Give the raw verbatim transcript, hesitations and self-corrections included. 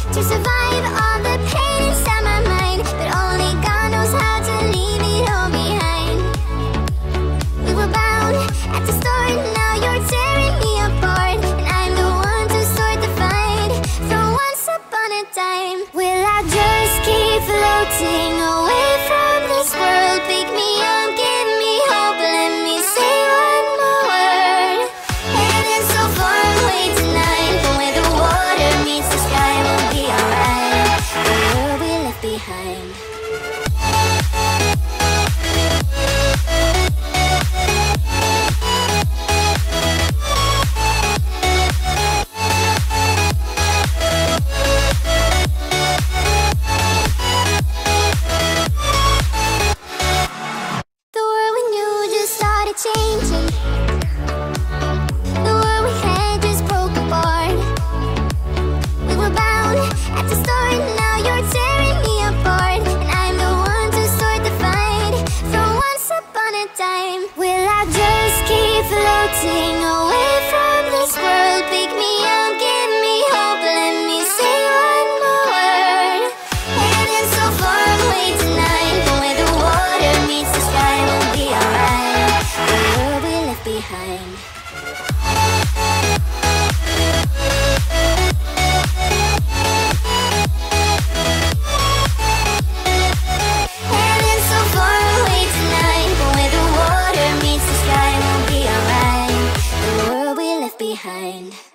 to survive all the pain inside my mind, but only God knows how to leave it all behind. We were bound at the start, now you're tearing me apart, and I'm the one to start the fight from once upon a time. Will I just keep floating away from this world? Pick me up, give me hope, let me say one more word. Heading so far away tonight, but where the water meets the sky, we'll be alright. The world we left behind. Changing. The world we had just broke apart. We were bound at the start, now you're tearing me apart, and I'm the one to start the fight from once upon a time. Will I just keep floating away from this world? Pick me up, give me hope, let me say one more word. Heading so far away tonight, but where the water meets the sky, we'll be alright. The world we left behind. Heading so far away tonight, but where the water meets the sky, we'll be alright. The world we left behind.